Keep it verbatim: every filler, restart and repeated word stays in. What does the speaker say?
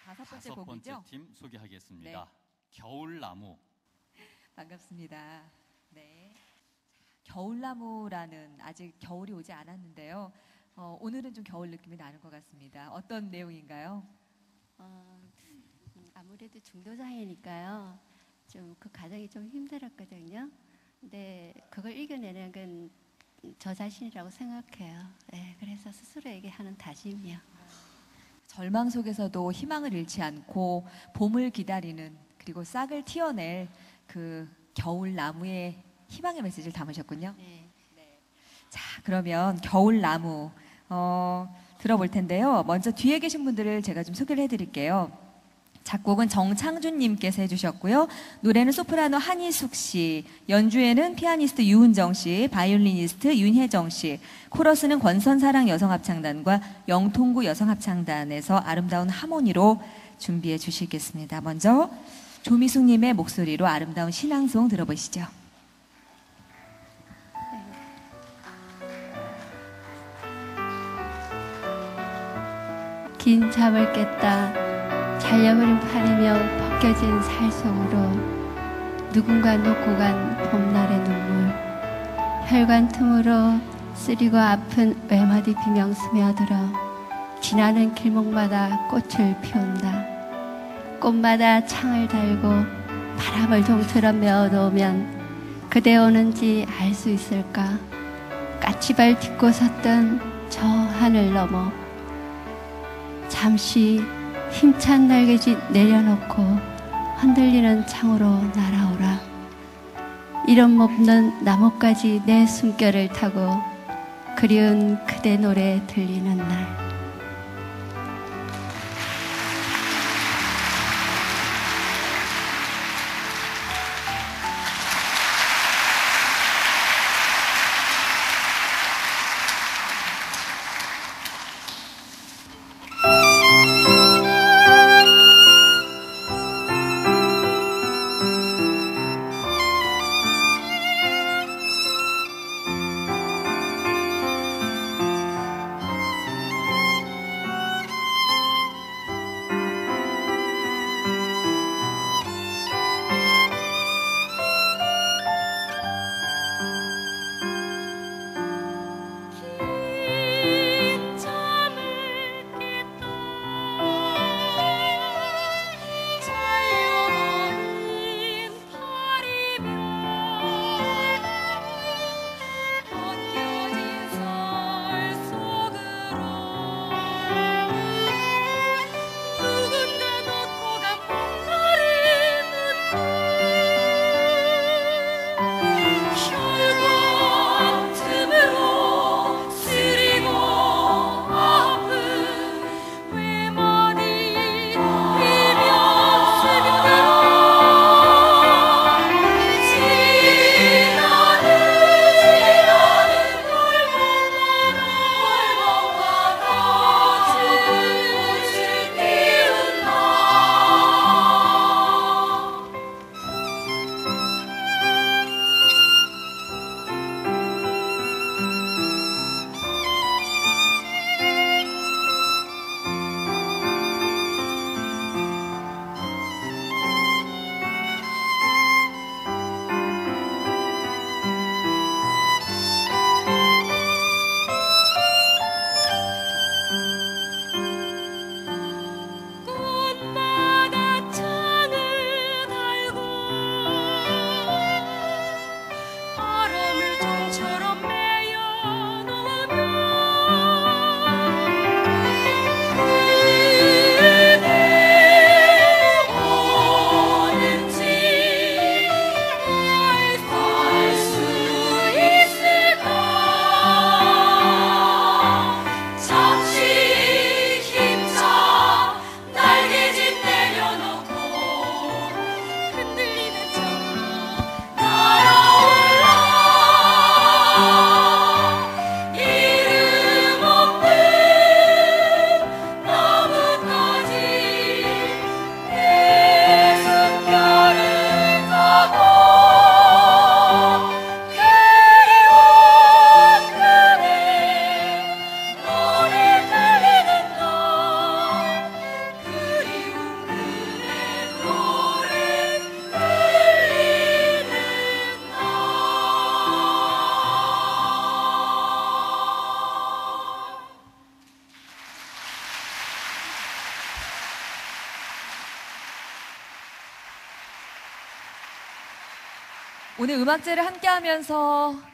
다섯 번째 다섯 곡이죠? 번째 팀 소개하겠습니다. 네. 겨울나무. 반갑습니다. 네. 겨울나무라는 아직 겨울이 오지 않았는데요. 어, 오늘은 좀 겨울 느낌이 나는 것 같습니다. 어떤 내용인가요? 어, 아무래도 중도 사회니까요. 좀 그 과정이 좀 힘들었거든요. 근데 그걸 이겨내는 건 저 자신이라고 생각해요. 네, 그래서 스스로에게 하는 다짐이요. 절망 속에서도 희망을 잃지 않고 봄을 기다리는 그리고 싹을 틔워낼 그 겨울나무의 희망의 메시지를 담으셨군요. 네. 자, 그러면 겨울나무 어, 들어볼 텐데요. 먼저 뒤에 계신 분들을 제가 좀 소개를 해드릴게요. 작곡은 정창준님께서 해주셨고요. 노래는 소프라노 한희숙 씨, 연주에는 피아니스트 유은정 씨, 바이올리니스트 윤혜정 씨, 코러스는 권선사랑 여성합창단과 영통구 여성합창단에서 아름다운 하모니로 준비해 주시겠습니다. 먼저 조미숙님의 목소리로 아름다운 신앙송 들어보시죠. 긴 잠을 깼다. 잘려버린 팔이며 벗겨진 살 속으로 누군가 놓고 간 봄날의 눈물, 혈관 틈으로 쓰리고 아픈 외마디 비명 스며들어 지나는 길목마다 꽃을 피운다. 꽃마다 창을 달고 바람을 종처럼 메어놓으면 그대 오는지 알 수 있을까? 까치발 딛고 섰던 저 하늘 너머 잠시 힘찬 날개짓 내려놓고 흔들리는 창으로 날아오라. 이름 없는 나뭇가지 내 숨결을 타고 그리운 그대 노래 들리는 날. 오늘 음악제를 함께 하면서